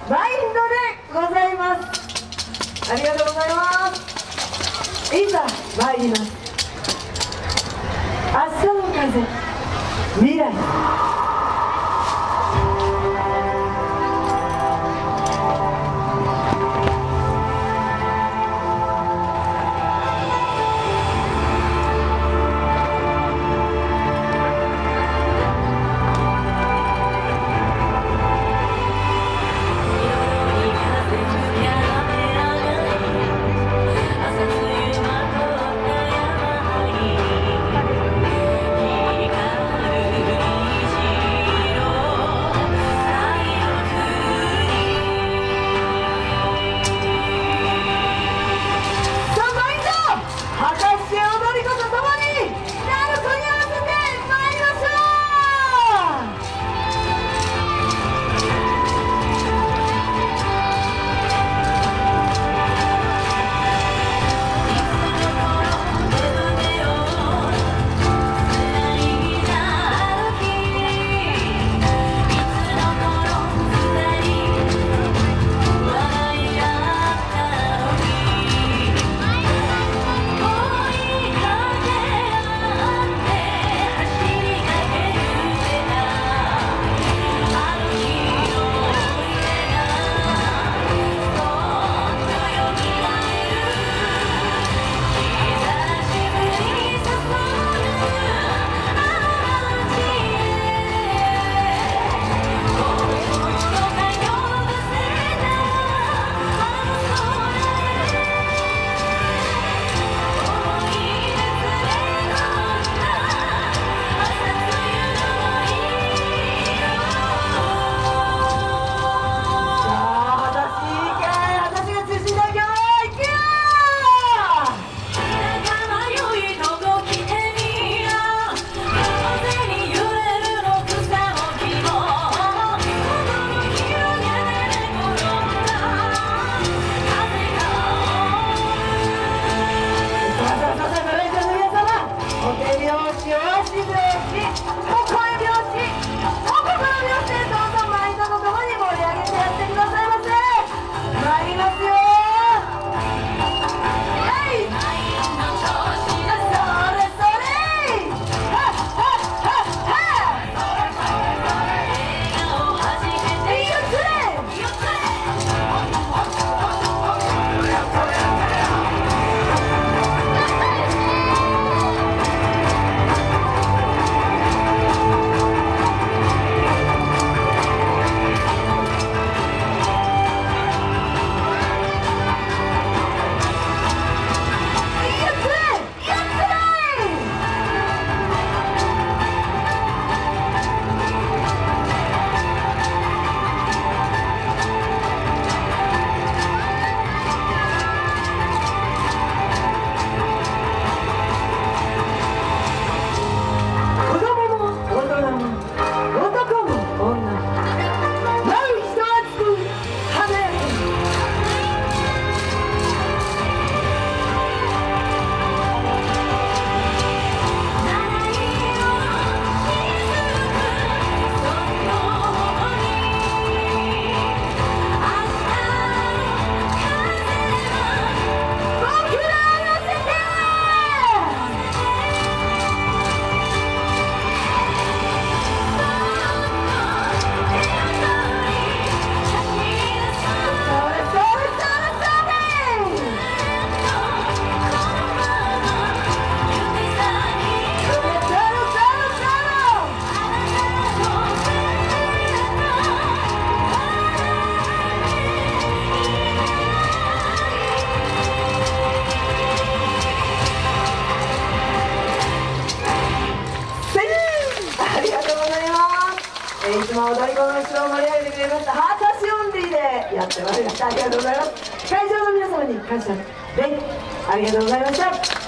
マインドでございます。ありがとうございます。いざ参ります。明日の風、未来。いつも踊り子の人を盛り上げてくれましたハーカシオンリーでやってまいりました。ありがとうございます。会場の皆様に感謝でありがとうございました。